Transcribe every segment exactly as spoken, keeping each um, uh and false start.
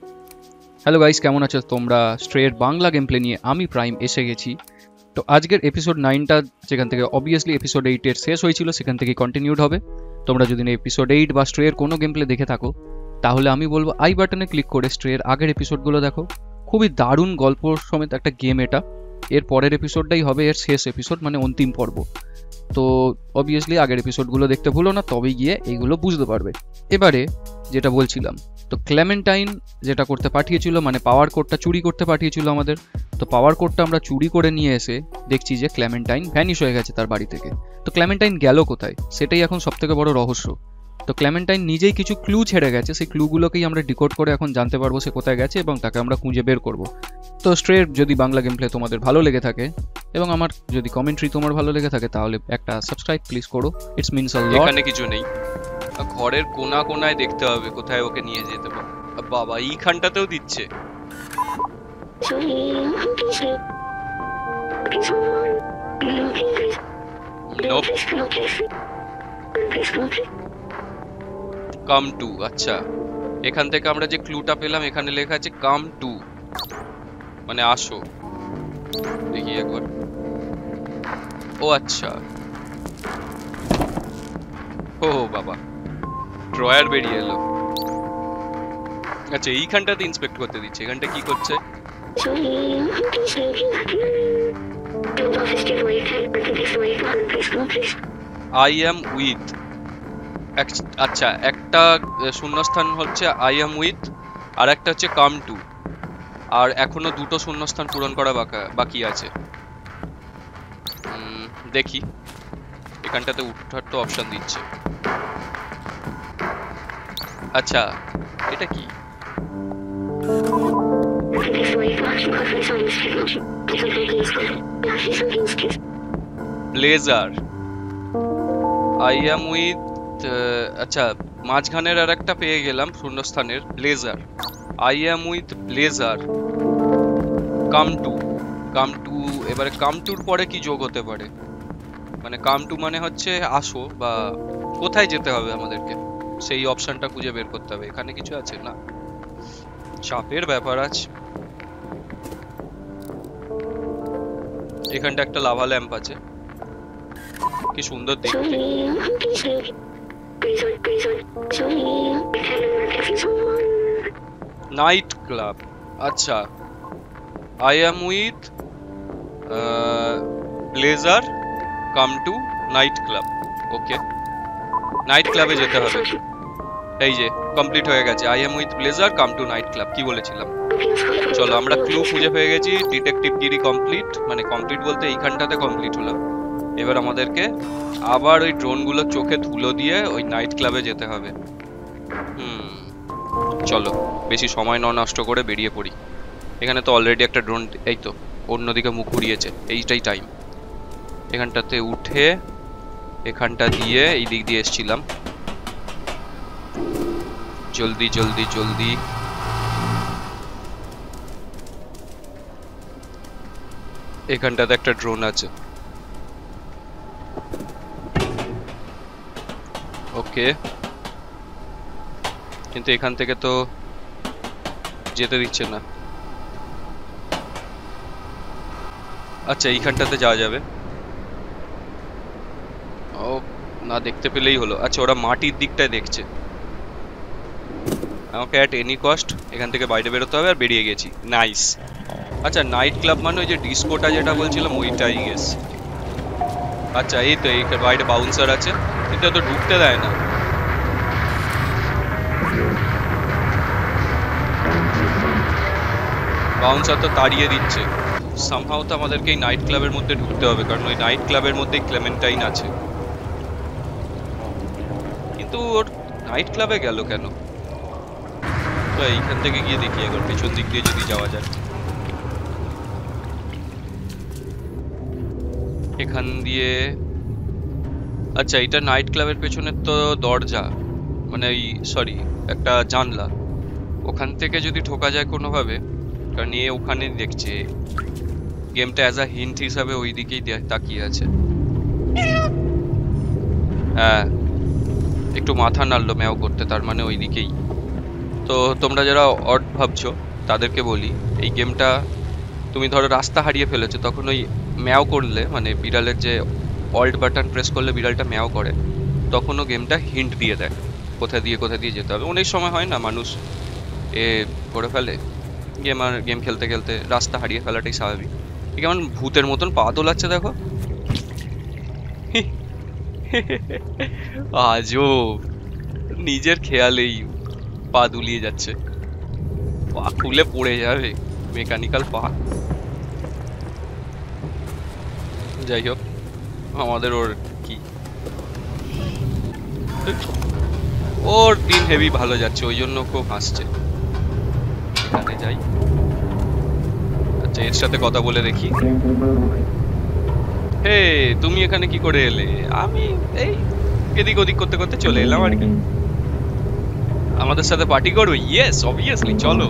Hello guys, কেমন আছো তোমরা? স্ট্রের বাংলা গেম প্লে নিয়ে আমি প্রাইম এসে গেছি। তো আজকের এপিসোড নাইনটা যেখান থেকে অবভিয়াসলি এপিসোড এইটের শেষ হয়েছিল সেখান থেকে কন্টিনিউড হবে। তোমরা যদি না এপিসোড এইট বা স্ট্রের কোনো গেম প্লে দেখে থাকো তাহলে আমি বলবো আই বাটনে ক্লিক করে স্ট্রের আগের এপিসোডগুলো দেখো। খুবই দারুণ গল্প সমেত একটা গেম এটা। এর পরের এপিসোডটাই হবে এর শেষ এপিসোড, মানে অন্তিম পর্ব। তো অবভিয়াসলি আগের এপিসোডগুলো দেখতে ভুলো না, তবেই গিয়ে এইগুলো বুঝতে পারবে। এবারে যেটা বলছিলাম, তো ক্লেমেন্টাইন যেটা করতে পাঠিয়েছিল, মানে পাওয়ার কোডটা চুরি করতে পাঠিয়েছিল আমাদের। তো পাওয়ার কোডটা আমরা চুরি করে নিয়ে এসে দেখছি যে ক্লেমেন্টাইন ভ্যানিশ হয়ে গেছে তার বাড়ি থেকে। তো ক্লেমেন্টাইন গেল কোথায় সেটাই এখন সবথেকে বড় রহস্য। তো ক্লেমেন্টাইন নিজেই কিছু ক্লু ছেড়ে গেছে, সেই ক্লুগুলোকেই আমরা ডিকোড করে এখন জানতে পারবো সে কোথায় গেছে এবং তাকে আমরা খুঁজে বের করব। তো স্ট্রের যদি বাংলা গেম প্লে তোমাদের ভালো লেগে থাকে এবং আমার যদি কমেন্ট্রি তোমার ভালো লেগে থাকে তাহলে একটা সাবস্ক্রাইব প্লিজ করো। It's means a lot. এখানে কিছু নেই, ঘরের কোনা কোনায় দেখতে হবে কোথায় ওকে নিয়ে যেতে পারে। বাবা এইখানটাতেও দিচ্ছে। কাম টু, আচ্ছা এখান থেকে আমরা যে ক্লুটা পেলাম এখানে লেখা আছে কাম টু, মানে আসো। দেখি একবার। ও আচ্ছা, ও বাবা ড্রয়ার বেরিয়ে এলো। আচ্ছা এইখানটাতে ইন্সপেক্ট করতে দিচ্ছে। এখানটা কি করছে? আই অ্যাম উইথ, আচ্ছা একটা শূন্যস্থান হচ্ছে আই অ্যাম উইথ, আর একটা হচ্ছে কাম টু, আর এখনো দুটো শূন্যস্থান পূরণ করা বাকি আছে। দেখি এখানটাতে উঠার তো অপশন দিচ্ছে। আচ্ছা এটা কি? ব্লেজার, আই অ্যাম উইথ, আচ্ছা মাঝখানের আর একটা পেয়ে গেলাম শূন্যস্থানের blazer. I am with blazer, come to, come to. এবারে কাম টুর পরে কি যোগ হতে পারে? মানে কাম টু মানে হচ্ছে আসো, বা কোথায় যেতে হবে আমাদেরকে সেই অপশনটা খুঁজে বের করতে হবে। এখানে কিছু আছে না, চাপের ব্যাপার আছে। এখানটা একটা লাভা ল্যাম্প আছে, কি সুন্দর দেখতে। নাইট ক্লাব, আচ্ছা I am with blazer, come to night club. Okay, night ক্লাবে যেতে হবে। এই যে কমপ্লিট হয়ে গেছে, I am with blazer come to night club. কি বলেছিলাম? চলো আমরা ক্লু খুঁজে পেয়ে গেছি। ডিটেকটিভ গিরি কমপ্লিট, মানে কমপ্লিট বলতে এইখানটাতে কমপ্লিট হলো। এবার আমাদেরকে আবার ওই ড্রোনগুলো চোখে ধুলো দিয়ে ওই নাইট ক্লাবে যেতে হবে। হুম চলো বেশি সময় ন নষ্ট করে বেরিয়ে পড়ি। এখানে তো অলরেডি একটা ড্রোন, এই তো অন্যদিকে মুখ ঘুরিয়েছে, এইটাই টাইম। এখানটাতে উঠে এখানটা দিয়ে এই দিক দিয়ে এসছিলাম। জলদি জলদি জলদি। এখানটাতে একটা ড্রোন আছে। ওকে, কিন্তু এখান থেকে তো যেতে দিচ্ছে না। আচ্ছা এইখানটাতে যাওয়া যাবে। ও না, দেখতে পেলেই হলো। আচ্ছা ওরা মাটির দিকটায় দেখছে। আমাকে অ্যাট এনি কস্ট এখান থেকে বাইরে বেরোতে হবে, আর বেরিয়ে গেছি। নাইস। আচ্ছা নাইট ক্লাব মানে ওই যে ডিস্কোটা যেটা বলছিলাম ওইটাই গেস। আচ্ছা এই তো এই বাইরে বাউন্সার আছে, কিন্তু তো ঢুকতে দেয় না। বাউন্সার তো তাড়িয়ে দিচ্ছে। সামহাও তো আমাদেরকে এই নাইট ক্লাবের মধ্যে ঢুকতে হবে, কারণ ওই নাইট ক্লাবের মধ্যেই ক্লেমেন্টাইন আছে। কিন্তু ওর নাইট ক্লাবে গেল কেন? তো এইখান থেকে গিয়ে দেখি একবার পেছন দিক দিয়ে যদি যাওয়া যায়। এখান দিয়ে, আচ্ছা এটা নাইট ক্লাবের পেছনের তো দরজা, মানে এই সরি একটা জানলা। ওখান থেকে যদি ঢোকা যায় কোনোভাবে, কারণ এ ওখানে দেখছে গেমটা অ্যাজ আ হিন্ট হিসাবে ওই দিকেই তাকিয়ে আছে। হ্যাঁ একটু মাথা নাড়লো ম্যাও করতে, তার মানে ওই দিকেই। তো তোমরা যারা অড ভাবছো তাদেরকে বলি, এই গেমটা তুমি ধরো রাস্তা হারিয়ে ফেলেছো, তখন ওই ম্যাও করলে, মানে বিড়ালের যে অল্ট বাটন প্রেস করলে বিড়ালটা ম্যাও করে, তখনও গেমটা হিন্ট দিয়ে দেয় কোথা দিয়ে কোথা দিয়ে যেতে হবে। অনেক সময় হয় না মানুষ এ করে ফেলে গেম, আর গেম খেলতে খেলতে রাস্তা হারিয়ে ফেলাটাই স্বাভাবিক। কেমন ভূতের মতন পা দোলাচ্ছে দেখো, আজব, নিজের খেয়ালেই পা দুলিয়ে যাচ্ছে, পা খুলে পড়ে যাবে, মেকানিক্যাল পা। যাই হোক, আমাদের ওর কি, ওর দিন হেভি ভালো যাচ্ছে, ওই জন্য খুব হাসছে। এখানে যাই, আচ্ছা এর সাথে কথা বলে দেখি। হে তুমি এখানে কি করে এলে? আমি এই এদিক ওদিক করতে করতে চলে এলাম আর কি। আমাদের সাথে পার্টি করো? ইয়েস অবভিয়াসলি, চলো।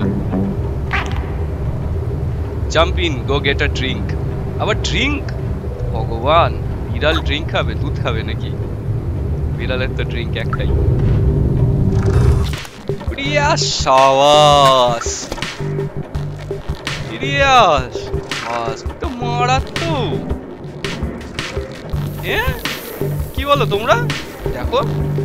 Jump in, go get a drink. আবার ড্রিঙ্ক? ভগবান, বিড়াল ড্রিঙ্ক খাবে? দুধ খাবে নাকি? বিড়ালের তো ড্রিঙ্ক একটাই। প্রিয়া সাবাস, সিরিয়াস বাস তো মারাত্মক। হ্যাঁ কি বলো তোমরা? দেখো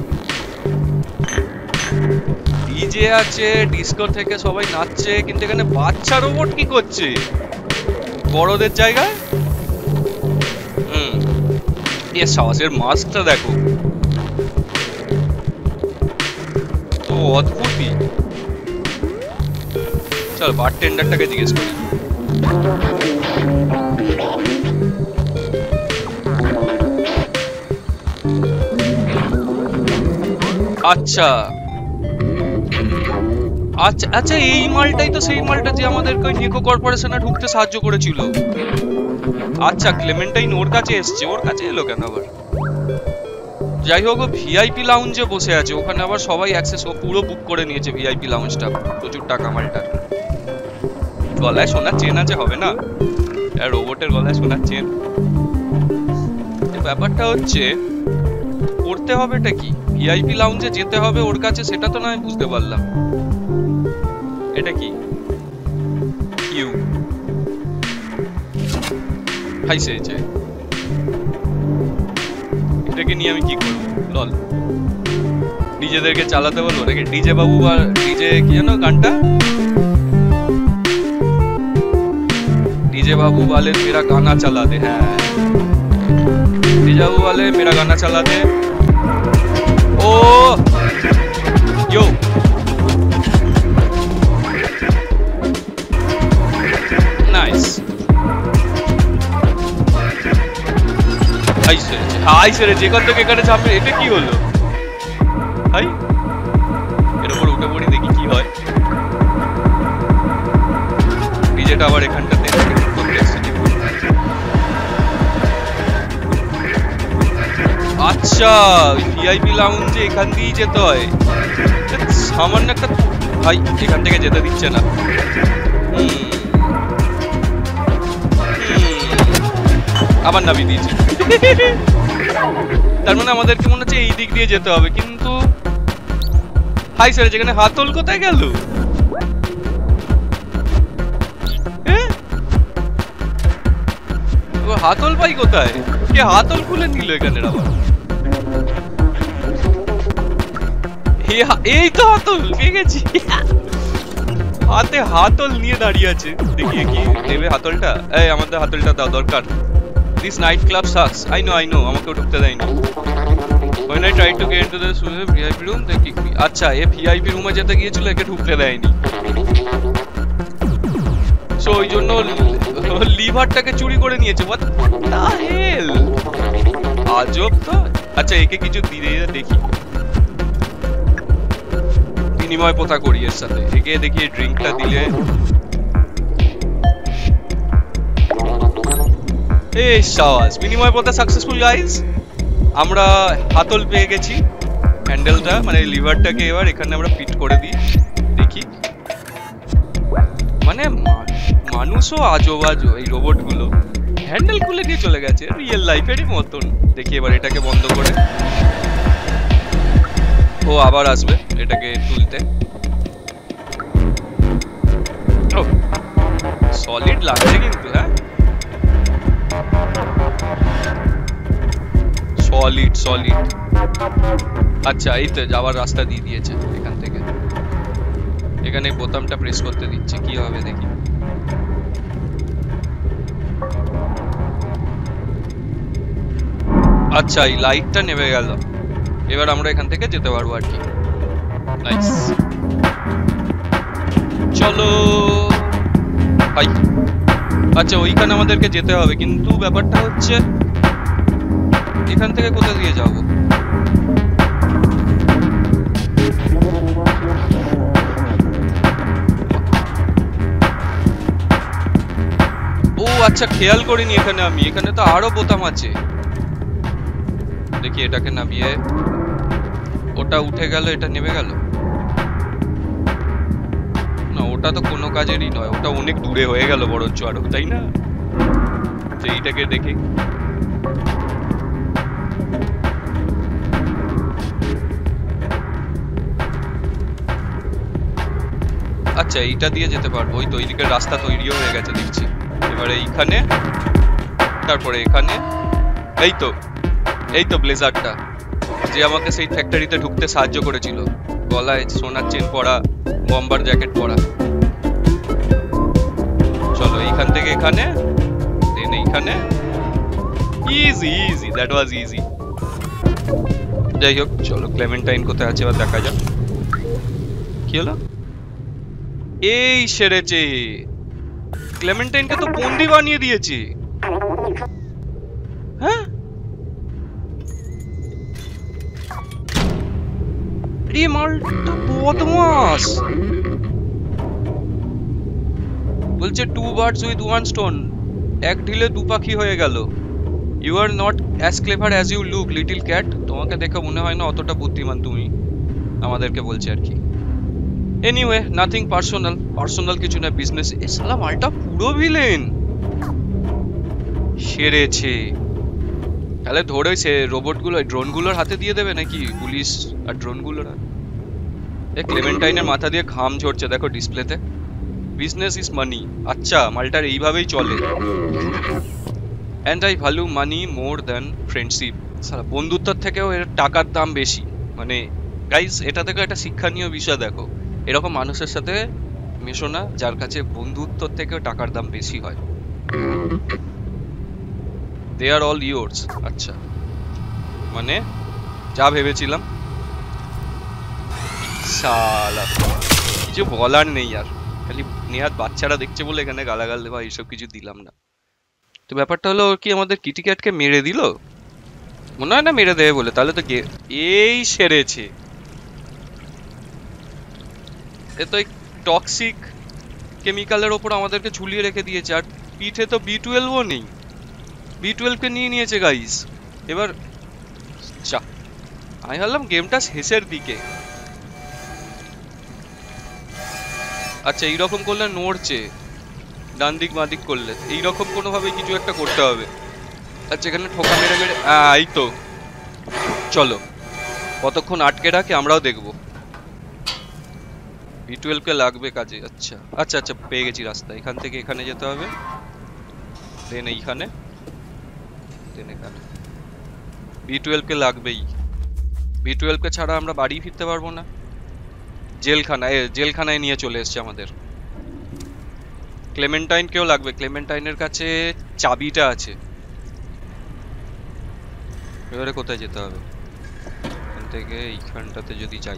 ডিজে আছে, ডিস্কো থেকে সবাই নাচছে, কিন্তু এখানে বাচ্চা রোবট কি করছে বড়দের জায়গায়? হুম, এর সাহসের মাস্কটা দেখো তো অদ্ভুতই। চল বারটেন্ডারটাকে জিজ্ঞেস করি। আচ্ছা আচ্ছা আচ্ছা, এই মালটাই তো সেই মালটা যে আমাদেরকে ওই নিকো কর্পোরেশনে ঢুকতে সাহায্য করেছিল। আচ্ছা, ক্লেমেন্টাইন ওর কাছে এসছে, ওর কাছে এলো কেন আবার? যাই হোক, ও ভিআইপি লাউঞ্জে বসে আছে, ওখানে আবার সবাই অ্যাক্সেস, ও পুরো বুক করে নিয়েছে ভিআইপি লাউঞ্জটা, প্রচুর টাকা মালটা। গলায় সোনার চেন আছে, হবে না? আর রোবটের গলায় সোনার চেন। ব্যাপারটা হচ্ছে করতে হবেটা কি? ভিআইপি লাউঞ্জে যেতে হবে ওর কাছে, সেটা তো নয় বুঝতে পারলাম। এটা কি? কিউ খাইছে, এটাকে নিয়ে আমি কি করবো? লল, ডিজেদেরকে চালাতে বলবো নাকি? ডিজে বাবু আর ডিজে কি জানো গানটা? ডিজে বাবু वाले मेरा गाना चला दे। হ্যাঁ, ডিজে বাবু वाले मेरा गाना चला दे। ও ইয়ো, নাইস। আইসে আইসে রে, যেখান থেকে এখানে চাপে, এটা কি হলো? হাই, এর উপর উঠে পড়ি, দেখি কি হয়। ডিজেটা আবার এখানটাতে আচ্ছা, ওই ভিআইপি লাউঞ্জে এখান দিয়েই যেতে হয়। সামান্য একটা ভাই এখান থেকে যেতে দিচ্ছে না। আবার নামিয়ে দিয়েছে। তার মানে আমাদেরকে মনে হচ্ছে এই দিক দিয়ে যেতে হবে, কিন্তু হাই স্যার, যেখানে হাতল কোথায় গেল? হাতল পাই কোথায়? কে হাতল খুলে নিল এখানে? আবার এই তো হাতল পেয়ে গেছি, হাতে হাতল নিয়ে দাঁড়িয়ে আছে। দেখি কি দেবে হাতলটা? এই আমাদের হাতলটা দাও, দরকার। This night club sucks. I know, I know. আমাকে ঢুকতে দেয়নি। When I tried to get into the V I P room, they kicked me. আচ্ছা, এ ভিআইপি রুমে যেতে গিয়েছিল, একে ঢুকতে দেয়নি। সো ওই জন্য লিভারটাকে চুরি করে নিয়েছে। What the hell? আজব তো। আচ্ছা, একে কিছু দিয়ে দেখি, বিনিময় প্রথা করি এর সাথে। একে দেখি ড্রিঙ্কটা দিলে, এই সাওয়াস, বিনিময় প্রথা সাকসেসফুল গাইস। আমরা হাতল পেয়ে গেছি, হ্যান্ডেলটা মানে লিভারটাকে এবার এখানে আমরা ফিট করে দিই। দেখি, মানে মানুষও আজব আজব, এই রোবটগুলো হ্যান্ডেল খুলে নিয়ে চলে গেছে, রিয়েল লাইফেরই মতন। দেখি এবার এটাকে বন্ধ করে, ও আবার আসবে এটাকে তুলতে। লাগছে কিন্তু, হ্যাঁ সলিড সলিড। আচ্ছা এই তো যাওয়ার রাস্তা দিয়ে দিয়েছে এখান থেকে। এখানে বোতামটা প্রেস করতে দিচ্ছে, কি হবে দেখি। আচ্ছা এই লাইটটা নেমে গেল, এবার আমরা এখান থেকে যেতে পারবো আর কি। নাইস, চলো ভাই। আচ্ছা ওইখানে আমাদেরকে যেতে হবে, কিন্তু ব্যাপারটা হচ্ছে এখান থেকে কোথা দিয়ে যাবো? ও আচ্ছা খেয়াল করিনি এখানে আমি, এখানে তো আরো বোতাম আছে। দেখি এটাকে নামিয়ে, ওটা উঠে গেল, এটা নেমে গেল না, ওটা তো কোনো কাজেরই নয়, ওটা অনেক দূরে হয়ে গেল বরঞ্চ আরো, তাই না? তো এইটাকে দেখি। আচ্ছা এইটা দিয়ে যেতে পারবো, ওই তো ওইদিকে রাস্তা তৈরিও হয়ে গেছে দেখছি। এবারে এইখানে, তারপরে এখানে, এই তো এই তো ব্লেজারটা যে আমাকে সেই ফ্যাক্টরিতে ঢুকতে সাহায্য করেছিল, গলায় সোনার চেন পরা, বম্বার জ্যাকেট পরা। চলো এইখান থেকে এখানে, দেন এইখানে, easy easy, that was easy. যাই হোক চলো, ক্লেমেন্টাইন কোথায় আছে এবার দেখা যাক। কি হলো? এই সেরেছে, ক্লেমেন্টাইনকে তো বন্দি বানিয়ে দিয়েছে। হ্যাঁ এই মালটা বদমাস। বলছে two birds with one stone, এক ঢিলে দু পাখি হয়ে গেল। You are not as clever as you look little cat, তোমাকে দেখে মনে হয় না অতটা বুদ্ধিমান তুমি, আমাদেরকে বলছে আর কি। এনিওয়ে নাথিং পার্সোনাল, পার্সোনাল কিছু না, বিজনেস। এ শালা মালটা পুরো ভিলেন সেরেছে। তাহলে ধরে সে রোবট গুলো, ড্রোন গুলোর হাতে দিয়ে দেবে নাকি পুলিশ আর ড্রোন গুলোর? এ ক্লেমেন্টাইনের মাথা দিয়ে ঘাম ঝরছে দেখো ডিসপ্লেতে। Business is money. আচ্ছা মালটার এইভাবেই চলে। And I value money more than friendship. সারা বন্ধুত্বের থেকেও এর টাকার দাম বেশি। মানে গাইস এটা থেকে একটা শিক্ষণীয় বিষয় দেখো, এরকম মানুষের সাথে মেশো না যার কাছে বন্ধুত্বর থেকেও টাকার দাম বেশি হয়। They are all yours. আচ্ছা মানে যা ভেবেছিলাম। শালা কিছু বলার নেই আর, খালি নেহাত বাচ্চারা দেখছে বলে এখানে গালাগাল দেওয়া এইসব কিছু দিলাম না। তো ব্যাপারটা হলো কি আমাদের কিটি ক্যাটকে মেরে দিল, মনে হয় না মেরে দেবে বলে, তাহলে তো এই সেরেছে। এ তো টক্সিক কেমিক্যালের ওপর আমাদেরকে ঝুলিয়ে রেখে দিয়েছে, আর পিঠে তো বি টুয়েলভও নেই, বি টুয়েলভ কে নিয়ে নিয়েছে গাইস। এবার চা আমি ভাবলাম গেমটা শেষের দিকে। আচ্ছা এইরকম করলে নড়ছে, ডান দিক বাঁ দিক করলে এইরকম কোনোভাবে কিছু একটা করতে হবে। আচ্ছা এখানে ঠোকা মেরে মেরে, এই তো চলো কতক্ষণ আটকে রাখে আমরাও দেখবো। বি টুয়েলভ কে লাগবে কাজে। আচ্ছা আচ্ছা আচ্ছা পেয়ে গেছি রাস্তা, এখান থেকে এখানে যেতে হবে, দেন এইখানে, দেন এখানে। বি টুয়েলভ কে লাগবেই, বি টুয়েলভ কে ছাড়া আমরা বাড়ি ফিরতে পারবো না। জেলখানায়, জেলখানায় নিয়ে চলে এসছে আমাদের। ক্লেমেন্টাইন কেও লাগবে, ক্লেমেন্টাইনের কাছে চাবিটা আছে। এবারে কোথায় যেতে হবে? এখান থেকে এইখানটাতে যদি যাই,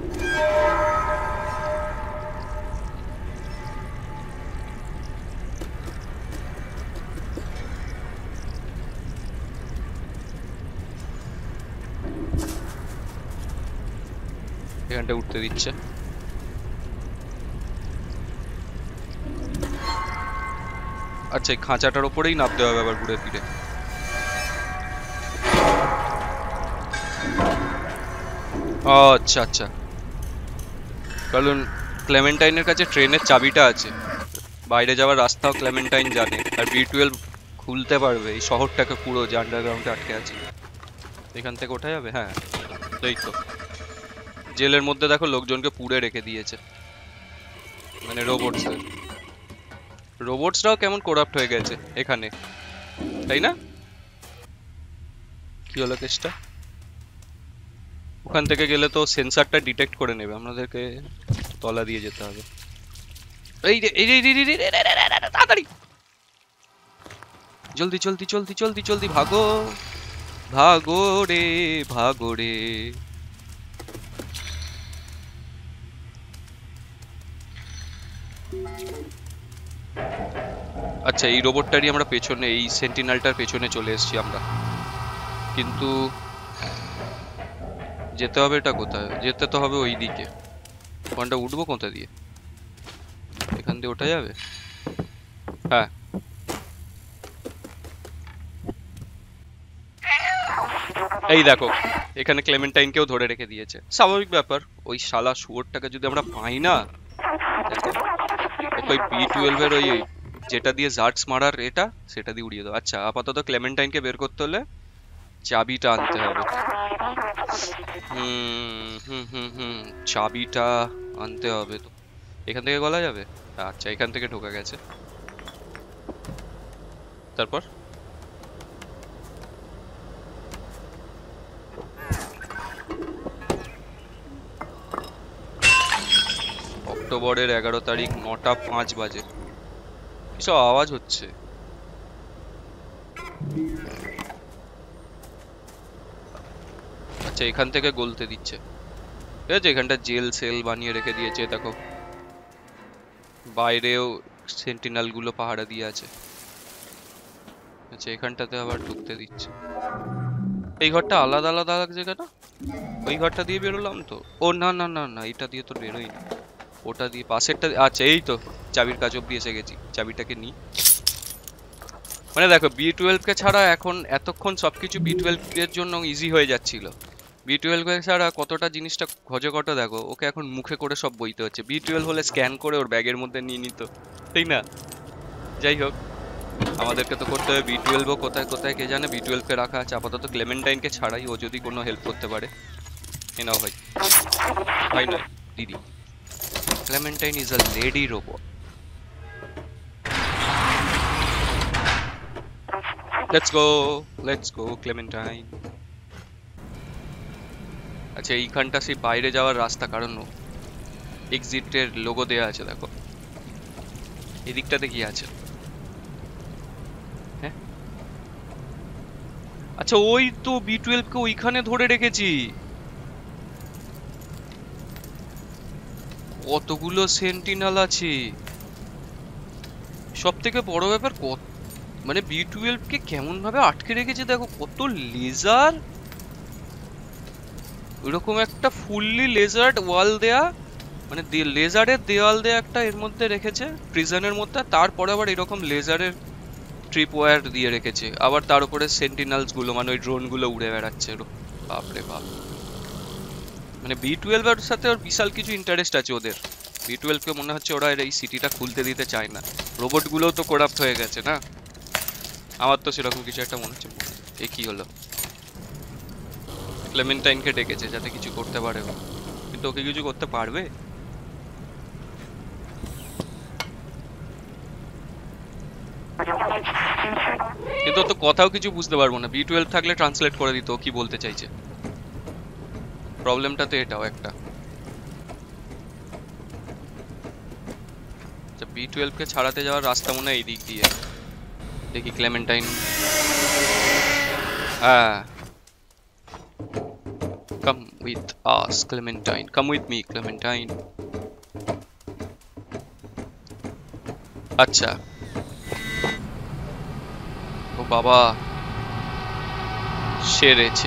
এখানটা উঠতে দিচ্ছে। আচ্ছা এই খাঁচাটার ওপরেই নামতে হবে আবার ঘুরে ফিরে। আচ্ছা আচ্ছা কারণ ক্লেমেন্টাইনের কাছে ট্রেনের চাবিটা আছে, বাইরে যাওয়ার রাস্তাও ক্লেমেন্টাইন জানে, আর বি টুয়েলভ খুলতে পারবে এই শহরটাকে পুরো যে আন্ডারগ্রাউন্ডে আটকে আছে। এখান থেকে ওঠা যাবে? হ্যাঁ এই তো। জেলের মধ্যে দেখো লোকজনকে পুড়ে রেখে দিয়েছে, মানে রোবটসদের। রোবটসরাও কেমন করাপ্ট হয়ে গেছে এখানে, তাই না? কি হলো কেসটা? ওখান থেকে গেলে তো সেন্সরটা ডিটেক্ট করে নেবে, আমাদেরকে তলা দিয়ে যেতে হবে। এই রে এই রে এই রে, এই রে, এই রে, এই রে, এই রে, তাড়াতাড়ি জলদি জলদি জলদি জলদি জলদি ভাগো ভাগো রে ভাগো রে। আচ্ছা এই রোবটটারই আমরা পেছনে, এই সেন্টিনালটার পেছনে চলে এসেছি আমরা, কিন্তু যেতে হবে এটা কোথায়? যেতে তো হবে ওই দিকে। ওখানটা উঠবো কোথা দিয়ে? এখান দিয়ে ওঠা যাবে? হ্যাঁ এই দেখো এখানে ক্লেমেন্টাইনকেও ধরে রেখে দিয়েছে, স্বাভাবিক ব্যাপার। ওই শালা শুয়োরটাকে যদি আমরা পাই না, ওকে বি টুয়েলভ এর ওই যেটা দিয়ে জার্টস মারার এটা, সেটা দিয়ে উড়িয়ে দাও। আচ্ছা আপাতত ক্লেমেন্টাইনকে বের করতে হলে চাবিটা আনতে হবে। হুম হুম হুম হুম চাবিটা আনতে হবে তো। এখান থেকে গলা যাবে? আচ্ছা এখান থেকে ঢোকা গেছে। তারপর অক্টোবরের এগারো তারিখ নটা পাঁচ বাজে কিসব আওয়াজ হচ্ছে। আচ্ছা এখান থেকে গলতে দিচ্ছে, ঠিক আছে? এখানটা জেল সেল বানিয়ে রেখে দিয়েছে, দেখো বাইরেও সেন্টিনাল গুলো পাহারা দিয়ে আছে। আচ্ছা এখানটাতে আবার ঢুকতে দিচ্ছে। এই ঘরটা আলাদা আলাদা লাগছে কেন? ওই ঘরটা দিয়ে বেরোলাম তো। ও না না না না এটা দিয়ে তো বেরোই না, ওটা দিয়ে পাশেরটা। আচ্ছা এই তো চাবির কাজ অব্দি এসে গেছি, চাবিটাকে নিই। মানে দেখো বি টুয়েলভ কে ছাড়া এখন এতক্ষণ সবকিছু বি টুয়েলভ এর জন্য ইজি হয়ে যাচ্ছিল। বি টুয়েলভ কে ছাড়া কতটা জিনিসটা ঘজঘট দেখো, ওকে এখন মুখে করে সব বইতে হচ্ছে। বি টুয়েলভ হলে স্ক্যান করে ওর ব্যাগের মধ্যে নিয়ে নিত, তাই না? যাই হোক আমাদেরকে তো করতে হবে। বি টুয়েলভ ও কোথায় কোথায় কে জানে, বি টুয়েলভ কে রাখা আছে আপাতত ক্লেমেন্টাইনকে ছাড়াই, ও যদি কোনো হেল্প করতে পারে। এ নাও ভাই, ভাই নয় দিদি। Clementine is a lady robot. Let's go let's go Clementine. আচ্ছা এইখানটা সেই বাইরে যাওয়ার রাস্তা, কারণ এক্সিটের লোগো দেয়া আছে দেখো। এই দিকটাতে কি আছে? হ্যাঁ আচ্ছা ওই তো বি টুয়েলভ কে ওইখানে ধরে রেখেছি। কতগুলো সেন্টিনাল আছে, সব থেকে বড় ব্যাপার কত, মানে বি টুয়েলভ কে কেমন ভাবে আটকে রেখেছে দেখো। কত লেজার, ওইরকম একটা ফুললি লেজার্ড ওয়াল দেয়া, মানে লেজারের দেওয়াল দেয়া একটা এর মধ্যে রেখেছে প্রিজনের মধ্যে। তারপরে আবার এরকম লেজারের ট্রিপ ওয়্যার দিয়ে রেখেছে, আবার তার উপরে সেন্টিনালস গুলো, মানে ওই ড্রোন গুলো উড়ে বেড়াচ্ছে। বাপরে বাপ, মানে বি টুয়েলভ এর সাথে ওর বিশাল কিছু ইন্টারেস্ট আছে ওদের। বি টুয়েলভ কে মনে হচ্ছে ওরা এই সিটিটা খুলতে দিতে চায় না। রোবট গুলোও তো করাপ্ট হয়ে গেছে না, আমার তো সেরকম কিছু একটা মনে হচ্ছে। এ কি হলো? ক্লেমেন্টাইনকে ডেকেছে যাতে কিছু করতে পারে, কিন্তু ওকে কিছু করতে পারবে? কিন্তু তো কথাও কিছু বুঝতে পারবো না। বি টুয়েলভ থাকলে ট্রান্সলেট করে দিত ও কি বলতে চাইছে। প্রবলেমটা তো এটাও একটা। আচ্ছা বি টুয়েলভ কে ছাড়াতে যাওয়ার রাস্তা মনে হয় এই দিক দিয়ে। দেখি ক্লেমেন্টাইন, হ্যাঁ come with us Clementine, come with me Clementine। আচ্ছা ও বাবা সেরেছে।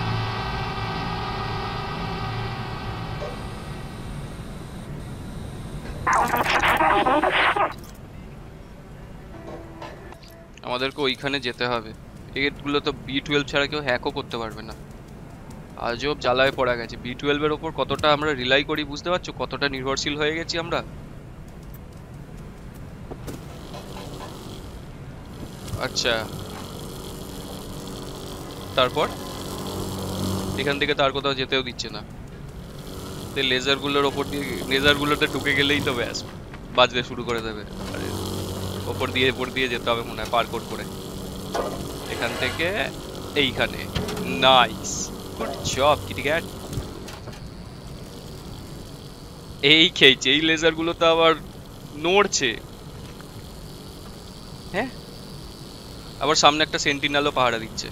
আমাদেরকে ওইখানে যেতে হবে। এগুলো তো বি টুয়েলভ ছাড়া কেউ হ্যাকও করতে পারবে না। আজব জ্বালায় পড়া গেছে। বি টুয়েলভ এর ওপর কতটা আমরা রিলাই করি বুঝতে পারছো, কতটা নির্ভরশীল হয়ে গেছি আমরা। আচ্ছা তারপর এখান থেকে তার কোথাও যেতেও দিচ্ছে না। লেজার গুলোর ওপর দিয়ে, লেজার গুলোতে ঢুকে গেলেই তো ব্যাস বাজতে শুরু করে দেবে। আরে ও ওপর দিয়ে ওপর দিয়ে যেতে হবে মনে হয় পার্কোর করে এখান থেকে এইখানে nice good job kitty cat এই খেয়েছে এই লেজার গুলো তো আবার নড়ছে হ্যাঁ আবার সামনে একটা সেন্টিনেলও পাহারা দিচ্ছে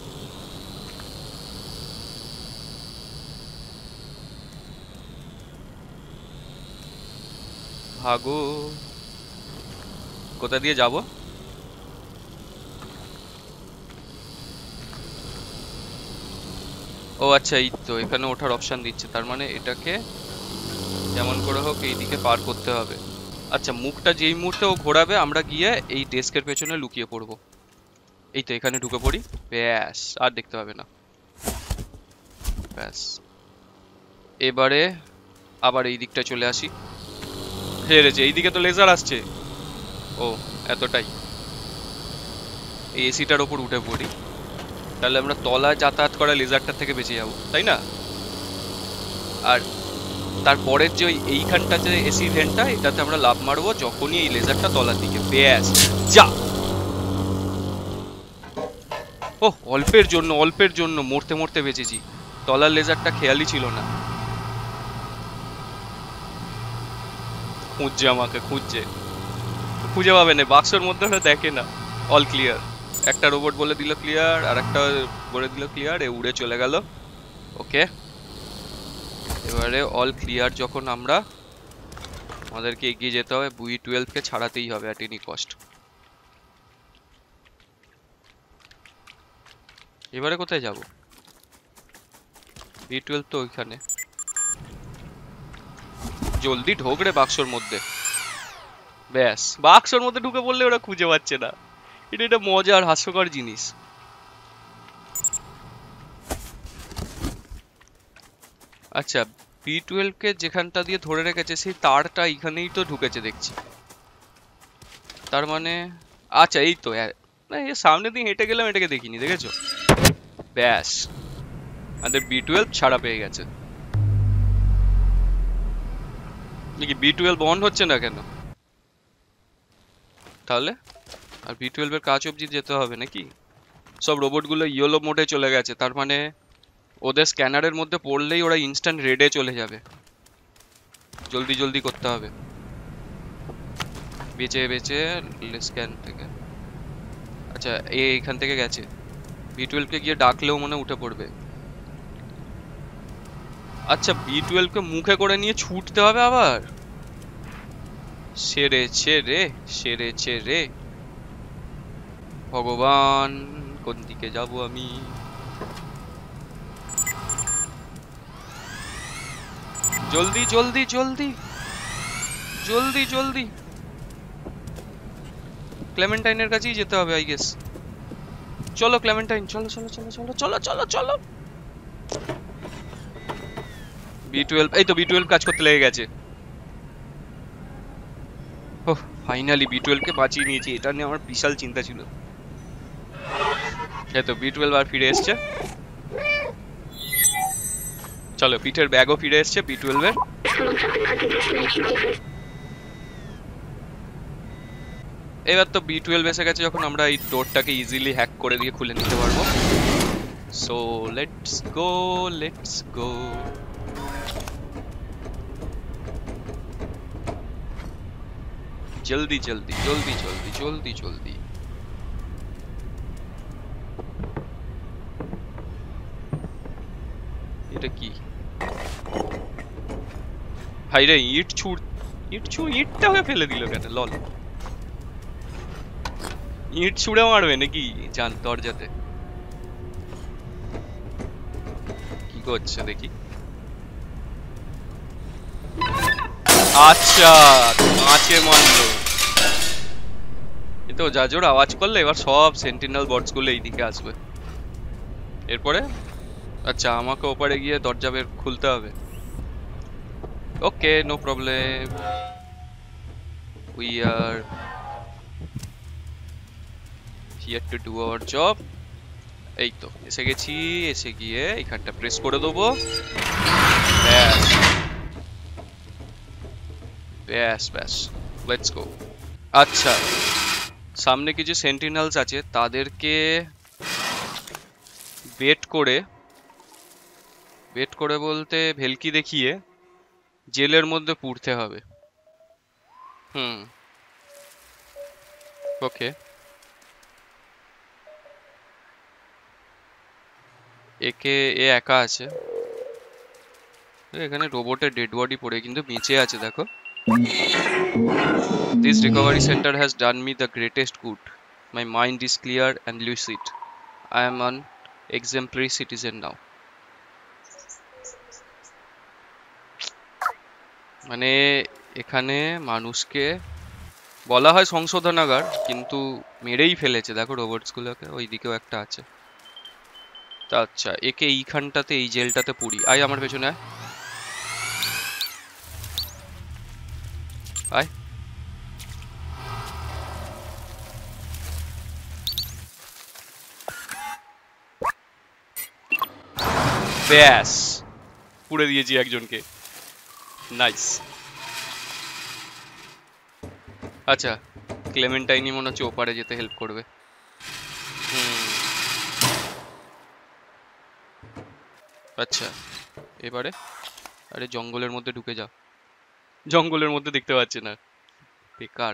ভাগো কোথা দিয়ে যাব ও আচ্ছা এই তো এখানে ওঠার অপশন দিচ্ছে তার মানে এটাকে যেমন করে হোক এইদিকে পার করতে হবে আচ্ছা মুখটা যেই মুহূর্তে ও ঘোরাবে আমরা গিয়ে এই ডেস্কের পেছনে লুকিয়ে পড়বো এই তো এখানে ঢুকে পড়ি ব্যাস আর দেখতে হবে না ব্যাস এবারে আবার এই দিকটা চলে আসি হেরেছে এইদিকে তো লেজার আসছে ও এতটাই এই এসিটার ওপর উঠে পড়ি তাহলে আমরা তলায় যাতায়াত করা লেজারটার থেকে বেঁচে যাবো তাই না আর তারপরের যে এইখানটা যে এসি ভেন্টটা এটাতে আমরা লাভ মারবো যখনই এই লেজারটা তলার দিকে ব্যাস যা ও অল্পের জন্য অল্পের জন্য মরতে মরতে বেঁচেছি তলার লেজারটা খেয়ালই ছিল না খুঁজছে আমাকে খুঁজছে খুঁজে পাবে না বাক্সের মধ্যে ওরা দেখে না অল ক্লিয়ার একটা রোবট বলে দিল ক্লিয়ার আর একটা বলে দিল ক্লিয়ার এ উড়ে চলে গেল ওকে এবারে অল ক্লিয়ার যখন আমরা আমাদেরকে এগিয়ে যেতে হবে বুই টুয়েলভ কে ছাড়াতেই হবে অ্যাট এনি কস্ট এবারে কোথায় যাব বি টুয়েলভ তো ওইখানে জলদি ঢোক রে বাক্সর মধ্যে ব্যাস বাক্সর মধ্যে ঢুকে পড়লে ওরা খুঁজে পাচ্ছে না এটা একটা মজার হাস্যকর জিনিস আচ্ছা বি টুয়েলভ কে যেখানটা দিয়ে ধরে রেখেছে সেই তারটা এখানেই তো ঢুকেছে দেখছি তার মানে আচ্ছা এই তো না এর সামনে দিয়ে হেঁটে গেলাম এটাকে দেখিনি দেখেছো ব্যাস আমাদের বি টুয়েলভ ছাড়া পেয়ে গেছে নাকি বি টুয়েলভ অন হচ্ছে না কেন তাহলে আর বি টুয়েলভ এর কাজ অবধি যেতে হবে নাকি সব রোবটগুলো ইয়েলো মোডে চলে গেছে তার মানে ওদের স্ক্যানারের মধ্যে পড়লেই ওরা ইনস্ট্যান্ট রেডে চলে যাবে জলদি জলদি করতে হবে বেঁচে বেঁচে স্ক্যান থেকে আচ্ছা এইখান থেকে গেছে বি টুয়েলভ কে গিয়ে ডাকলেও মনে উঠে পড়বে আচ্ছা বি টুয়েলভ কে মুখে করে নিয়ে ছুটতে হবে আবার সেরেছে রে সেরেছে রে ভগবান কোন দিকে যাব আমি জলদি জলদি জলদি জলদি জলদি ক্লেমেন্টাইনের কাছেই যেতে হবে আই গেস চলো ক্লেমেন্টাইন চলো চলো চলো চলো চলো চলো চলো বি টুয়েলভ এই তো বি টুয়েলভ কাজ করতে লেগে গেছে ওহ ফাইনালি বি টুয়েলভ কে বাঁচিয়ে নিয়েছি এটা নিয়ে আমার বিশাল চিন্তা ছিল এই তো বি টুয়েলভ আর ফিরে এসছে চলো পিঠের ব্যাগও ফিরে এসছে বি টুয়েলভ এর এবার তো বি টুয়েলভ এসে গেছে যখন আমরা এই ডোরটাকে ইজিলি হ্যাক করে দিয়ে খুলে নিতে পারবো so let's go let's go জলদি জলদি জলদি জলদি জলদি জলদি এটা কি ভাই রে ইট ছুড় ইট ছুড় ইটটা হয়ে ফেলে দিল কেন লল ইট ছুড়ে মারবে নাকি জান দরজাতে কি করছে দেখি আচ্ছা কাঁচে মারলো এতো যা জোর আওয়াজ করলে এবার সব সেন্টিনেল বটস গুলো এইদিকে আসবে এরপরে আচ্ছা আমাকে ওপারে গিয়ে দরজা বের খুলতে হবে okay no problem we are here to do our job এই তো এসে গেছি এসে গিয়ে এইখানটা প্রেস করে দেবো ব্যাস ব্যাস ব্যাস লেটস গো আচ্ছা সামনে কিছু সেন্টিনেলস আছে, তাদেরকে বেট করে বেট করে বলতে ভেলকি দেখিয়ে জেলের মধ্যে পুরতে হবে। হুম, ওকে। একে এ একা আছে, এখানে রোবটের ডেড বডি পড়ে কিন্তু বেঁচে আছে দেখো। This recovery center has done me the greatest good. My mind is clear and lucid. I am an exemplary citizen now. মানে এখানে মানুষকে বলা হয় সংশোধনাগার, কিন্তু মেরেই ফেলেছে দেখো রোবটস গুলোকে। ওই দিকেও একটা আছে। তা আচ্ছা, একে এইখানটাতে এই জেলটাতে পুরি। আয় আমার পেছনে আয়, আয়। ব্যাস, পুড়ে দিয়েছি একজনকে। নাইস। আচ্ছা, ক্লেমেন্টাইনই মনে হচ্ছে ওপারে যেতে হেল্প করবে। হুম, আচ্ছা এবারে আরে জঙ্গলের মধ্যে ঢুকে যাও। জঙ্গলের মধ্যে দেখতে পাচ্ছি না, বেকার।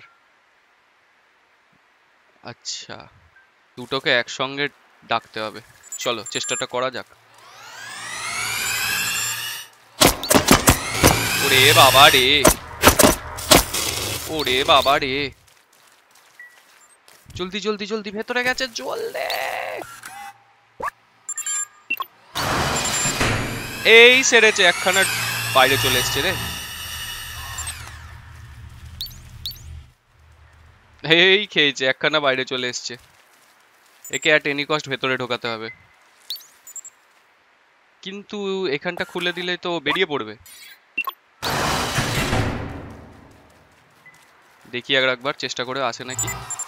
আচ্ছা, দুটোকে একসঙ্গে ডাকতে হবে, চলো চেষ্টাটা করা যাক। ওরে বাবা রে, ওরে বাবা রে, জলদি জলদি জলদি, ভেতরে গেছে, জলদি। এই সেরেছে, একখানা বাইরে চলে এসছে রে। এই খেয়েছে, একখানা বাইরে চলে এসছে। একে অ্যাট এনি কস্ট ভেতরে ঢোকাতে হবে, কিন্তু এখানটা খুলে দিলে তো বেরিয়ে পড়বে। দেখি আর একবার চেষ্টা করে আসে নাকি।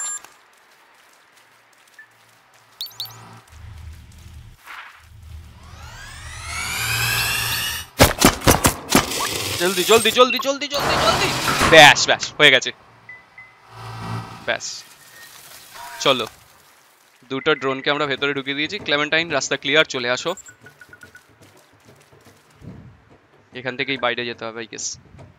জলদি জলদি জলদি জলদি জলদি জলদি, ব্যাস ব্যাস হয়ে গেছে, ব্যাস। চলো, দুটো ড্রোনকে আমরা ভেতরে ঢুকিয়ে দিয়েছি। ক্লেমেন্টাইন রাস্তা ক্লিয়ার, চলে আসো। এখান থেকেই বাইরে যেতে হবে আই গেস।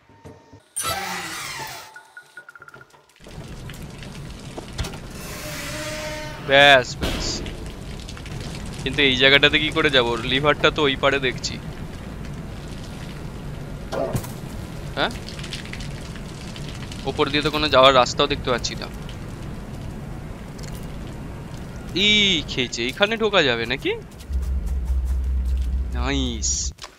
ব্যাস ব্যাস, কিন্তু এই জায়গাটাতে কি করে যাবো? লিভারটা তো ওই পারে দেখছি। হ্যাঁ, ওপর দিয়ে তো কোনো যাওয়ার রাস্তাও দেখতে পাচ্ছি না। এই খেয়েছে, এখানে ঢোকা যাবে নাকি? নাইস।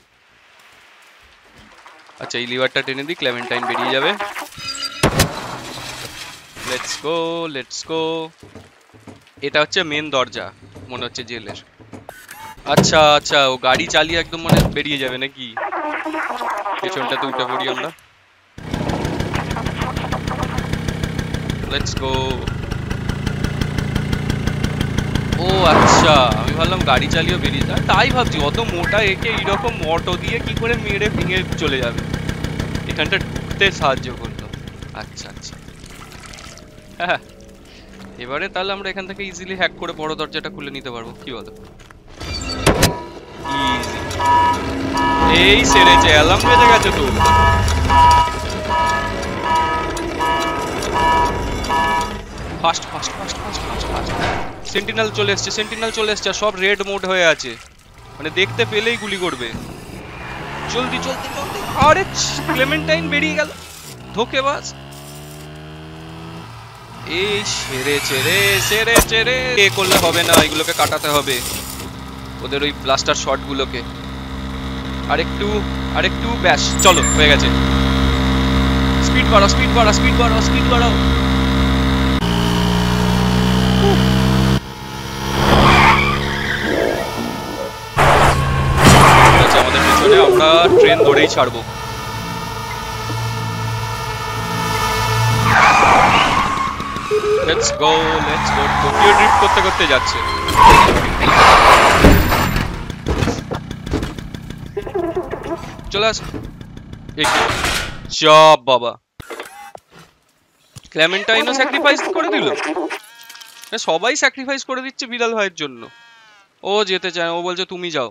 আচ্ছা, এই লিভারটা টেনে দিই, ক্লেমেন্টাইন বেরিয়ে যাবে। Let's go let's go. এটা হচ্ছে মেন দরজা মনে হচ্ছে জেলের। আচ্ছা আচ্ছা, ও গাড়ি চালিয়ে একদম মনে বেরিয়ে যাবে নাকি? পেছনটাতে উঠে পড়ি আমরা। Let's go. ও আচ্ছা, আমি ভাবলাম গাড়ি চালিয়ে বেরিয়ে যায়, তাই ভাবছি অত মোটা একে এইরকম অটো দিয়ে কি করে মেরে ভেঙে চলে যাবে। এখানটা ঢুকতে সাহায্য করলো। আচ্ছা আচ্ছা, হ্যাঁ, এবারে তাহলে আমরা এখান থেকে ইজিলি হ্যাক করে বড় দরজাটা খুলে নিতে পারবো, কি বলো? ইজি। এই সেরেছে, অ্যালার্ম বেজে গেছে তো। Fast fast fast fast fast fast. Sentinel চলে এসছে, সেন্টিনেল চলে এসছে, সব রেড মোড হয়ে আছে, মানে দেখতে পেলেই গুলি করবে। জলদি জলদি জলদি। আরে ক্লেমেন্টাইন বেরিয়ে গেল, ধোকেবাজ। এই সেরেছে রে, সেরেছে রে। এ করলে হবে না, এগুলোকে কাটাতে হবে, ওদের ওই ব্লাস্টার শট গুলোকে। আরেকটু আরেকটু, ব্যাস, চলো হয়ে গেছে। স্পিড বাড়াও স্পিড বাড়াও স্পিড বাড়াও স্পিড বাড়াও। আচ্ছা, আমাদের পিছনে, আমরা ট্রেন ধরেই ছাড়বো। Let's go let's go. Tokyo drift করতে করতে যাচ্ছে। চলে আস। চাপ বাবা, ক্লেমেন্টাইনও স্যাক্রিফাইস করে দিল। সবাই স্যাক্রিফাইস করে দিচ্ছে বিড়াল ভাইয়ের জন্য। ও যেতে চায়, ও বলছে তুমি যাও,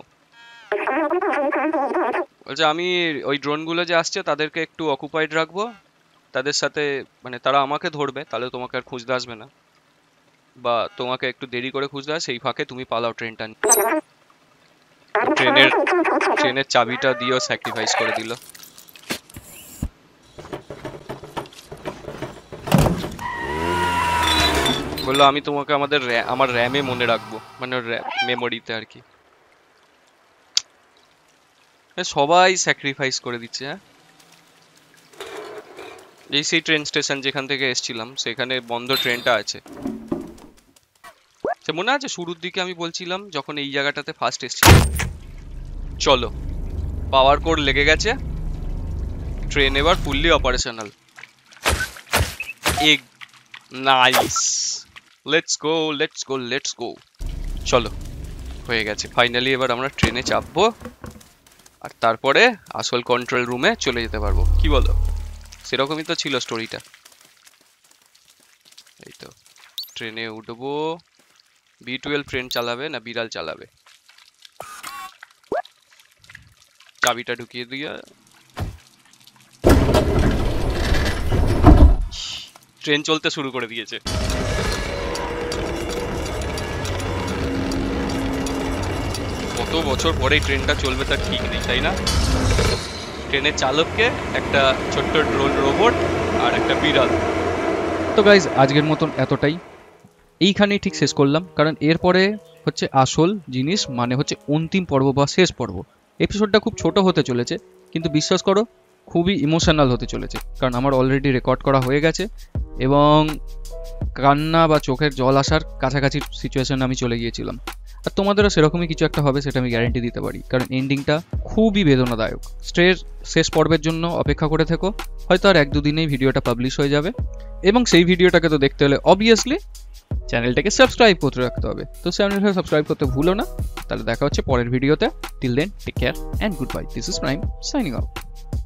বলছে আমি ওই ড্রোনগুলো যে আসছে তাদেরকে একটু অকুপাইড রাখবো, তাদের সাথে মানে তারা আমাকে ধরবে, তাহলে তোমাকে আর খুঁজতে আসবে না, বা তোমাকে একটু দেরি করে খুঁজতে হয়, সেই ফাঁকে তুমি পালাও ট্রেনটা। ট্রেনের ট্রেনের চাবিটা দিয়েও স্যাক্রিফাইস করে দিল। বললো আমি তোমাকে আমাদের আমার র্যামে মনে রাখবো, মানে মেমোরিতে আর কি। সবাই স্যাক্রিফাইস করে দিচ্ছে। হ্যাঁ, এই সেই ট্রেন স্টেশন যেখান থেকে এসেছিলাম, সেখানে বন্ধ ট্রেনটা আছে। সে মনে আছে শুরুর দিকে আমি বলছিলাম যখন এই জায়গাটাতে ফার্স্ট এসেছিলাম, চলো পাওয়ার কোড লেগে গেছে, ট্রেন এবার ফুললি অপারেশনাল। এক nice, let's go let's go let's go. চলো হয়ে গেছে, ফাইনালি এবার আমরা ট্রেনে চাপবো আর তারপরে আসল কন্ট্রোল রুমে চলে যেতে পারবো। কি বলো? সেরকমই তো ছিল স্টোরিটা। এই তো ট্রেনে উঠবো। বি টুয়েলভ ট্রেন চালাবে না বিড়াল চালাবে? চাবিটা ঢুকিয়ে দিয়ে ট্রেন চলতে শুরু করে দিয়েছে। কত বছর পরে ট্রেনটা চলবে তার ঠিক নেই, তাই না? ট্রেনের চালককে একটা ছোট্ট ড্রোন রোবট আর একটা বিড়াল। তো গাইজ আজকের মতন এতটাই, এইখানেই ঠিক শেষ করলাম, কারণ এরপরে হচ্ছে আসল জিনিস, মানে হচ্ছে অন্তিম পর্ব বা শেষ পর্ব। এপিসোডটা খুব ছোট হতে চলেছে, কিন্তু বিশ্বাস করো খুবই ইমোশনাল হতে চলেছে, কারণ আমার অলরেডি রেকর্ড করা হয়ে গেছে এবং কান্না বা চোখের জল আসার কাছাকাছি সিচুয়েশনে আমি চলে গিয়েছিলাম। আর তোমাদেরও সেরকমই কিছু একটা হবে, সেটা আমি গ্যারেন্টি দিতে পারি, কারণ এন্ডিংটা খুবই বেদনাদায়ক। স্ট্রের শেষ পর্বের জন্য অপেক্ষা করে থেকো, হয়তো আর এক দুদিনেই ভিডিওটা পাবলিশ হয়ে যাবে, এবং সেই ভিডিওটাকে তো দেখতে হলে অবভিয়াসলি চ্যানেলটাকে সাবস্ক্রাইব করতে রাখতে হবে। তো চ্যানেলটাকে সাবস্ক্রাইব করতে ভুলো না। তাহলে দেখা হচ্ছে পরের ভিডিওতে। Till then take care and goodbye. This is Prime signing out.